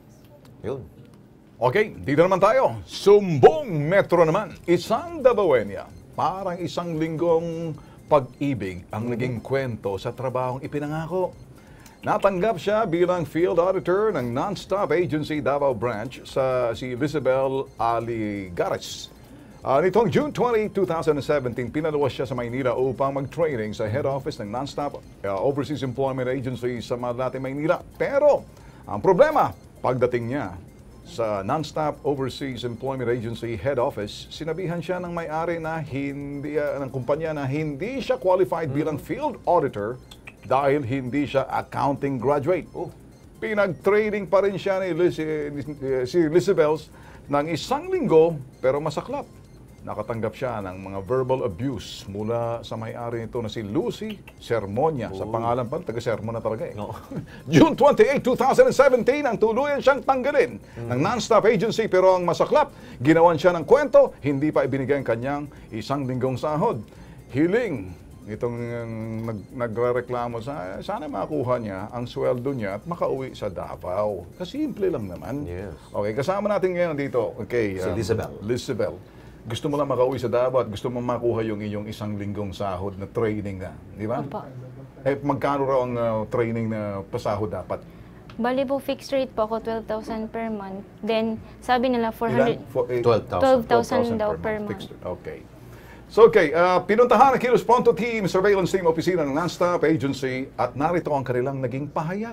Yun. Okay, dito naman tayo. Sumbong Metro naman. Isang Dabawenya. Parang isang linggong pag-ibig ang naging kwento sa trabahong ipinangako. Natanggap siya bilang field auditor ng Non-Stop Agency Davao Branch sa si Isabel Aligares. Uh, nitong June twentieth, twenty seventeen, pinaluwas siya sa Maynila upang mag-training sa head office ng Non-Stop uh, Overseas Employment Agency sa Malate, Maynila. Pero ang problema, pagdating niya sa Non-Stop Overseas Employment Agency Head Office, sinabihan siya ng may-ari na hindi, uh, ng kumpanya na hindi siya qualified mm-hmm. bilang field auditor dahil hindi siya accounting graduate. Oh. Pinag-training pa rin siya ni, Liz, eh, si Lizabels ng isang linggo pero masaklap. Nakatanggap siya ng mga verbal abuse mula sa may-ari nito na si Lucy Sermonia. Oh. Sa pangalan pa, taga-sermon na talaga eh. No. June twenty-eighth, twenty seventeen, ang tuluyan siyang tanggalin mm. ng Non-Stop Agency. Pero ang masaklap, ginawan siya ng kwento, hindi pa ibinigay ang kanyang isang linggong sahod. Hiling itong nag, nagrereklamo sa sana makuha niya ang sweldo niya at makauwi sa Davao. Kasimple lang naman. Yes. Okay, kasama natin ngayon dito. Okay, si um, Lizabel. Lizabel. Gusto mo lang makauwi sa Davao at gusto mo makuha yung iyong isang linggong sahod na training na, di ba? Opo. Eh, magkano raw ang uh, training na pasahod dapat? Bali po, fixed rate po ako, twelve thousand per month. Then, sabi nila, four hundred... eh, twelve thousand daw per month. Fixed, okay. So, okay. Uh, pinuntahan ang Kilos Pronto Team, Surveillance Team, Opisina ng Non-Stop Agency at narito ang kanilang naging pahayag.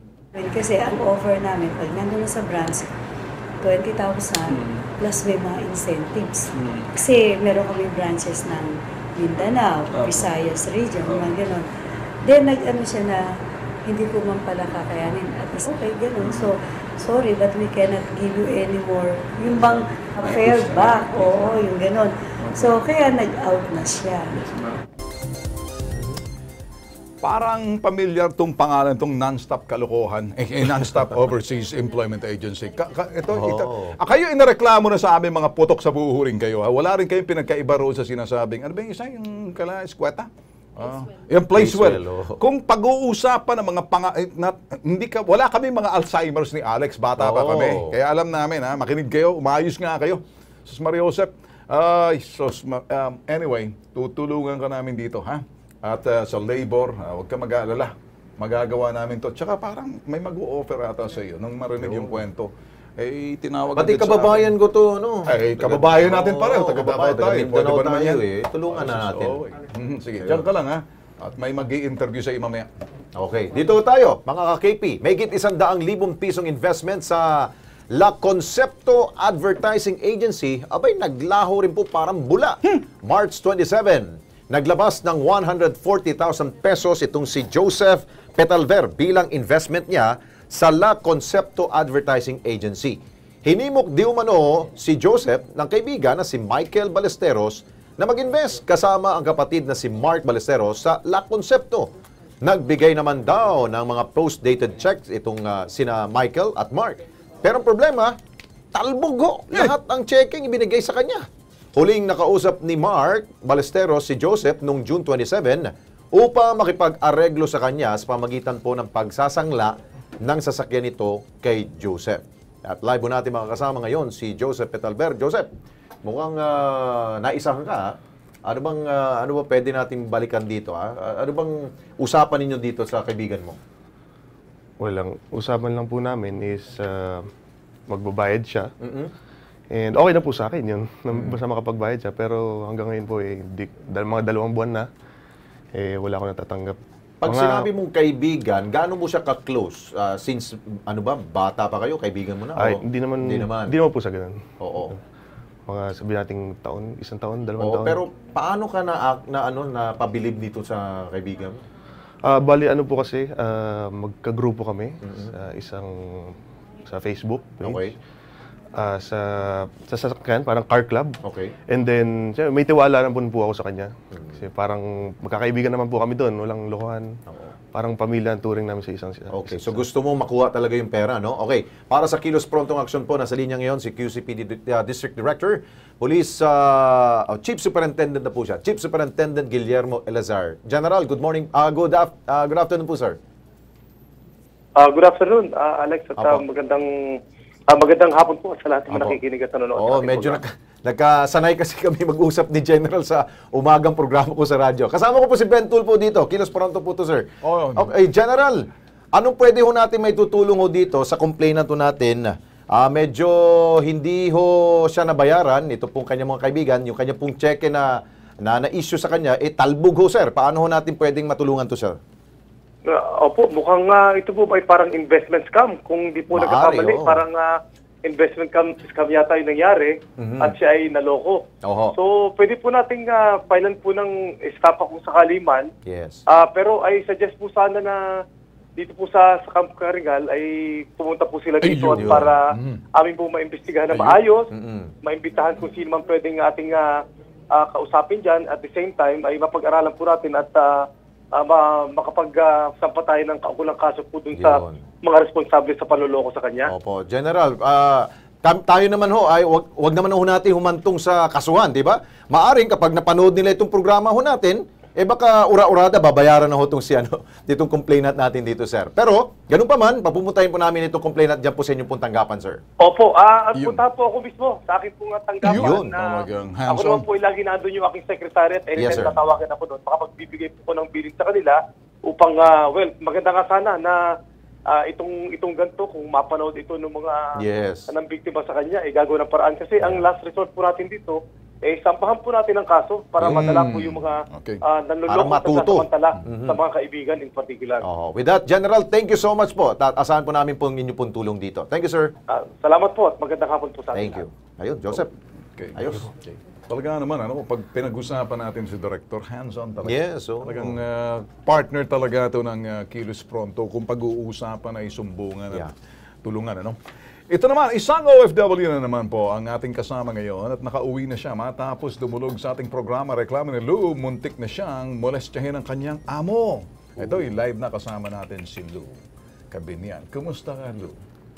Kasi ang offer namin, pag nandun na sa branch, twenty thousand plus may mga incentives. Mm. Kasi meron kami branches ng Mindanao, okay. Visayas region, okay. mga gano'n. Then nag-ano siya na hindi ko man pala kakayanin. At least, okay, gano'n. So, sorry, but we cannot give you any more. Yung bang fair back, oo, yung gano'n. So, kaya nag-out na siya. Parang pamilyar tong pangalan tong Non-Stop Kalokohan, eh, Non-Stop Overseas Employment Agency. Ka, ka, ito, oh. ito. Ah, kayo inareklamo na sa amin mga putok sa buhuring kayo. Ha? Wala rin kayong pinagkaiba ro sa sinasabing, ano ba yung isa, yung kala, eskweta? Ah, yung Placewell. Oh. Kung pag-uusapan ng mga panga, eh, na, hindi ka, wala kami mga Alzheimer's ni Alex, bata oh. pa kami. Kaya alam namin, ha, makinig kayo, umayos nga kayo. Sus Maria Josep. Uh, sus, um, anyway, tutulungan ka namin dito, ha? At uh, sa labor, uh, huwag ka mag-aalala. Magagawa namin to. Tsaka parang may mag-o-offer ata sa iyo nung marinig yung kwento. Eh, tinawag pati kababayan ko to, no? Eh, kababayan natin oh, pareho. Taga-Davao tayo. Pwede ba naman yan? Eh. Tulungan na natin. Oh, mm-hmm. Sige, diyan ka lang, ha? At may mag-i-interview sa imamaya. Okay. Dito tayo, mga ka-K P. May higit isang daang libong pisong investment sa La Concepto Advertising Agency. Abay, naglaho rin po parang bula. Hmm. March twenty-seventh. Naglabas ng one hundred forty thousand pesos itong si Joseph Petalver bilang investment niya sa La Concepto Advertising Agency. Hinimok di umano si Joseph ng kaibigan na si Michael Ballesteros na mag-invest kasama ang kapatid na si Mark Ballesteros sa La Concepto. Nagbigay naman daw ng mga post-dated checks itong uh, sina Michael at Mark. Pero ang problema, talbog ho. Lahat ng checking ibinigay sa kanya. Huling nakausap ni Mark Ballesteros si Joseph noong June twenty-seven upang makipag-areglo sa kanya sa pamagitan po ng pagsasangla ng sasakyan nito kay Joseph. At live po natin makakasama ngayon si Joseph Petalver. Joseph, mukhang uh, naisahan ka ha? Ano bang uh, ano ba pwede nating balikan dito ha? Ano bang usapan ninyo dito sa kaibigan mo? Well, ang usapan lang po namin is uh, magbabayad siya. Mm-hmm. And okay na po sa akin yun. Mm-hmm. Basta makapagbayad siya. Pero hanggang ngayon po, eh, di, dal, mga dalawang buwan na, eh, wala akong natatanggap. Pag mga, sinabi mong kaibigan, gaano mo siya ka-close? Uh, since, ano ba, bata pa kayo, kaibigan mo na? Ay, o? hindi naman, hindi naman. Hindi naman po sa ganun. Oo. Mga sabi nating taon, isang taon, dalawang Oo, taon. pero paano ka na, na, ano, na pabilib dito sa kaibigan mo? Uh, bali, ano po kasi, uh, magka-grupo kami mm-hmm. sa isang, sa Facebook page. Okay. Uh, sa, sa sasakyan, parang car club. Okay. And then, siya, may tiwala naman po ako sa kanya. Mm-hmm. Kasi parang magkakaibigan naman po kami doon, walang lokohan. Oo. Parang pamilya ang turing namin sa isang sila. Okay, so gusto mo makuha talaga yung pera, no? Okay, para sa Kilos Prontong Aksyon po, nasa linya ngayon si Q C P D uh, District Director, Police uh, oh, Chief Superintendent na po siya, Chief Superintendent Guillermo Elazar. General, good morning, uh, good, af uh, good afternoon po, sir. Uh, good afternoon, uh, Alex, at uh, magandang uh, magandang hapon po sa lahat ng nakikinig at nanonood. Oo, medyo nag nagkasanay kasi kami mag-usap ni General sa umagang programa ko sa radyo. Kasama ko po si Ben Tulfo dito. Kilos Pronto po to, sir. Oh, okay, General, anong pwede ho natin may tutulong ho dito sa complainant ho natin? Uh, medyo hindi ho siya nabayaran, ito pong kanyang mga kaibigan, yung kanyang pong cheque na na na-issue sa kanya, eh talbog ho, sir. Paano ho natin pwedeng matulungan to, sir? Uh, opo, mukhang uh, ito po ay parang investment scam. Kung di po nagkakamali, oh. parang uh, investment scam, scam yata yung nangyari mm-hmm. at siya ay naloko. Oho. So, pwede po nating uh, filean po ng estafa kung sakali man. Yes. Uh, pero ay suggest po sana na dito po sa, sa Camp Karingal ay pumunta po sila dito at para mm-hmm. amin po maimbestigahan na maayos, mm-hmm. maimbitahan kung sino man pwedeng ating uh, uh, kausapin dyan. At the same time ay mapag-aralan po natin at uh, uh, makapag-sampa uh, tayo ng kaukulang kaso po dun sa mga responsable sa panloloko sa kanya. Opo. General, uh, tayo naman ho, ay wag, wag naman ho natin humantong sa kasuhan, di ba? Maaring kapag napanood nila itong programa ho natin, eh baka ura-urada, babayaran na ho itong si ano, ditong complainant natin dito, sir. Pero, ganun pa man, papupuntahin po namin itong complainant dyan po sa inyong pong tanggapan, sir. Opo, uh, at punta po ako mismo sa aking pong tanggapan. Yun. Na ako naman po lagi nandun yung aking secretary at anytime yes, tatawagan ako doon. Baka magbibigay po ko ng billing sa kanila upang, uh, well, maganda nga sana na uh, itong itong ganito, kung mapanood ito ng mga yes. ng biktima sa kanya, eh gagawin ng paraan. Kasi ang last resort po natin dito, eh, sampahan po natin ang kaso para mm. madala po yung mga okay. uh, nanluloko at samantala mm-hmm. sa mga kaibigan in particular. Oh, with that, General, thank you so much po. Asahan po namin po ang inyo pong tulong dito. Thank you, sir. Uh, salamat po at magandang hapon po sa atin. Thank you. Ayun, Joseph. Okay. Ayos. Okay. Talaga naman, ano, pag pinag-usapan natin si Director, hands-on talaga. Yes. Oh. Talagang uh, partner talaga ito ng uh, Kilos Pronto kung pag-uusapan ay sumbungan at yeah. tulungan. Ano? Ito naman, isang O F W na naman po ang ating kasama ngayon at nakauwi na siya matapos dumulog sa ating programa Reklamo ni Lou. Muntik na siyang molestyahin ang kanyang amo. Ito, live na kasama natin si Lou Kabinyan. Kumusta ka, Lou?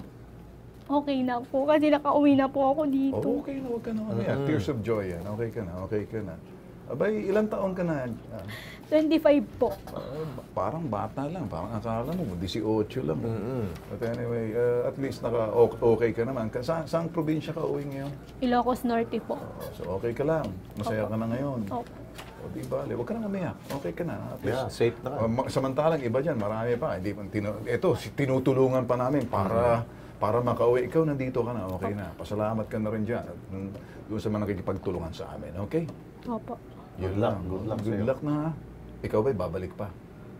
Okay na po, kasi nakauwi na po ako dito. Oh, okay na, huwag ka na mamaya. Mm-hmm. Tears of joy yan. Okay ka na, okay ka na. Abay, ilang taon ka na? Ah. twenty-five po. Uh, parang bata lang. Parang akala mo, eighteen lang. Mm-hmm. But anyway, uh, at least naka okay ka naman. Sa saan probinsya ka uwi ngayon? Ilocos Norte po. Uh, so okay ka lang. Masaya Opo. ka na ngayon. Opo. O di bale, huwag ka na umiyak. Okay ka na. At least, yeah, safe na. Uh, samantalang iba dyan, marami pa. Hindi, tinu ito, tinutulungan pa namin para mm-hmm. para makauwi. Ikaw nandito ka na, okay na. Pasalamat ka na rin dyan. Doon sa mga nakikipagtulungan sa amin, okay? Opo. Yun lang. Good luck. Good luck na. Ikaw ba'y babalik pa?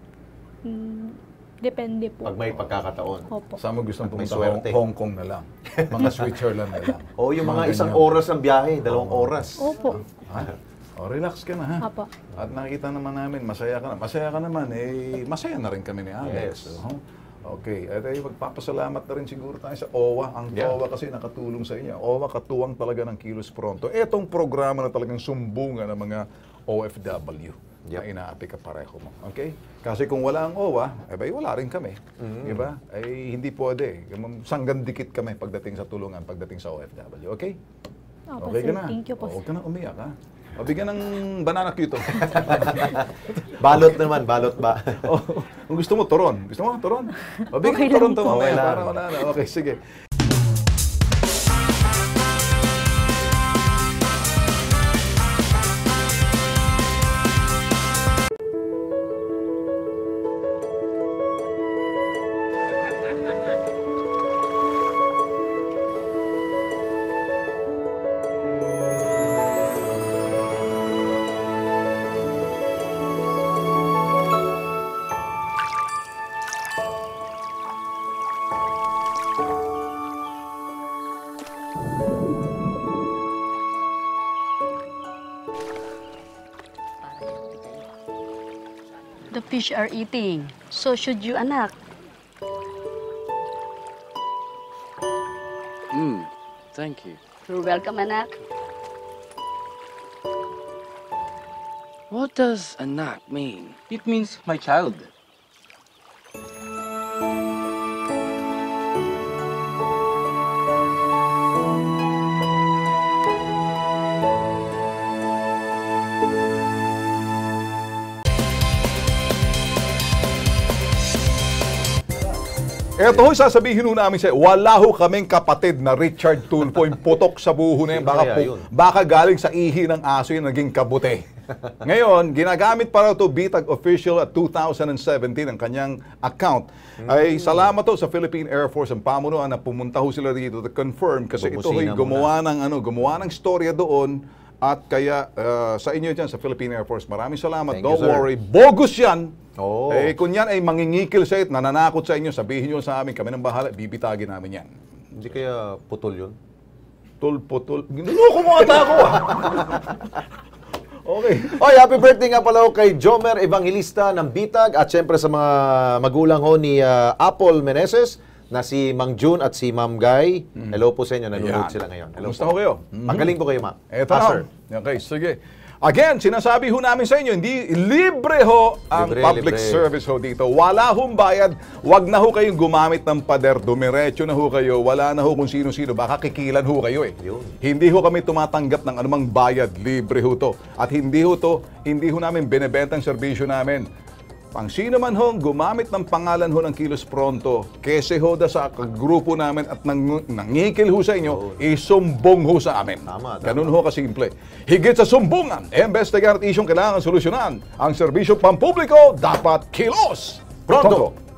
Mm, depende po. Pag may pagkakataon. Opo. Saan mo gustong pumunta? Hong, Hong Kong na lang. Mga Switzerland na lang. O, yung mga, mga isang ganyan. Oras ng biyahe, dalawang oh. oras. Opo. Ah, oh, relax ka na, ha? Opo. At nakita naman namin, masaya ka na. Masaya ka naman, eh, masaya na rin kami ni Alex. Yes. So, Okay, at ay magpapasalamat na rin siguro tayo sa O W A. Ang Yeah. O W A kasi nakatulong sa inyo. O W A katuwang talaga ng Kilos Pronto. Etong programa na talagang sumbungan ng mga O F W na inaapi ka pareho mo. Okay? Kasi kung wala ang O W A, eh bay, wala rin kami. Mm. Di ba? Ay hindi pwede. Sanggan dikit kami pagdating sa tulungan, pagdating sa O F W. Okay? Opo, Okay sir. ka na? Thank you po, Huwag sir. ka na umiyak, ha? O, bigyan ng banana cue to. Balot naman, balot ba? Oh, kung gusto mo, turon. Gusto mo, turon? O, bigyan Okay ng turon lang to po. mamaya. Okay lang. Para wala na. Okay, sige. The fish are eating. So should you, anak. Hmm, thank you. You're welcome, anak. What does anak mean? It means my child. Eto ho, sasabihin ho namin sa'yo, wala ho kaming kapatid na Richard Tulfo, yung putok sa buho na yan. Baka, Kaya po, yun. baka galing sa ihi ng aso yung naging kabute. Ngayon, ginagamit para to Bitag official at two thousand seventeen ang kanyang account. Ay salamat to sa Philippine Air Force ang pamunuan na pumunta ho sila dito to confirm kasi ito ho'y Bumusina gumawa ng ano, gumawa ng storya doon at kaya uh, sa inyo dyan sa Philippine Air Force, maraming salamat. Thank Don't you, sir. worry, bogus yan. Oh. Eh, kung yan ay mangingikil sa it, nananakot sa inyo, sabihin nyo sa amin, kami nang bahala, bibitagin namin yan. Hindi kaya putol yun? Tul, putol. Ginuloko mo ata ako ah. Okay. Oy, happy birthday nga pala ho kay Jomer Evangelista ng Bitag at syempre sa mga magulang ho ni uh, Apple Meneses na si Mang June at si Ma'am Guy. Hello po sa inyo, nanonood Ayan. sila ngayon. Hello Kumusta po. ho kayo? Magaling po kayo, Ma. Eto Ah, na. sir. Okay, sige. Again, sinasabi ho namin sa inyo, hindi libre ho ang Libre, public libre. service ho dito. Wala hong bayad. Wag na ho kayong gumamit ng pader. Dumiretso na ho kayo. Wala na ho kung sino-sino. Baka kikilan ho kayo eh. Yun. Hindi ho kami tumatanggap ng anumang bayad. Libre ho to. At hindi ho to, hindi ho namin binebenta ang serbisyo namin. Pang sino man ho gumamit ng pangalan ho ng Kilos Pronto, kese ho da sa grupo namin at nang, nangikil ho sa inyo, isumbong ho sa amin. Tama, tama. Ganun ho kasimple. Higit sa sumbungan, investigahan at isyong kailangan solusyonan, ang serbisyo pampubliko dapat Kilos Pronto.